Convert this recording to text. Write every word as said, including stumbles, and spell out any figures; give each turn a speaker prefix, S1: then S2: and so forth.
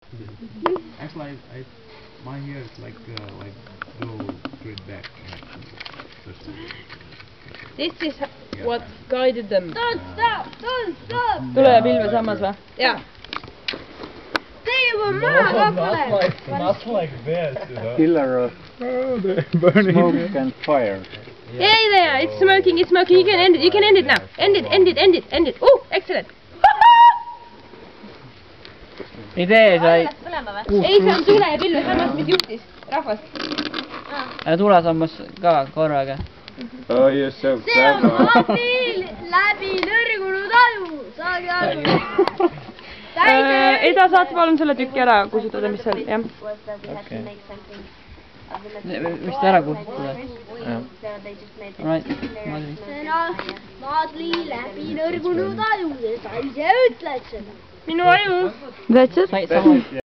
S1: Actually, I, I, my hair is like uh, like go straight back.
S2: This is what guided them.
S3: Don't stop! Don't stop!
S2: Tulee pilve sammas või? Jaa.
S3: Tee juba maha kapale!
S4: Not like this, you know.
S5: Killer of
S4: Oh, they're burning.
S5: smoke and fire.
S2: Hey there, it's smoking, it's smoking. You can end it, you can end it now. End it, end it, end it, end it. Oh, excellent.
S6: idee sai.
S2: Ei, see on tule ja pilve sammas, mis juhtis rahvast.
S6: Ja tulesammas ka korraga.
S4: Oh, you're so
S3: See on
S4: clever.
S3: abil läbi nõrgunud aju! Saage aru!
S2: Eda, saad palun selle tükki ära kustutada, mis seal, jah.
S6: Okei. Vist ära kustutada. Alright, Madri.
S3: See on Madli läbi nõrgunud aju ja sa ise ütled seda.
S2: Minu aju. That's it.
S6: Sai sama.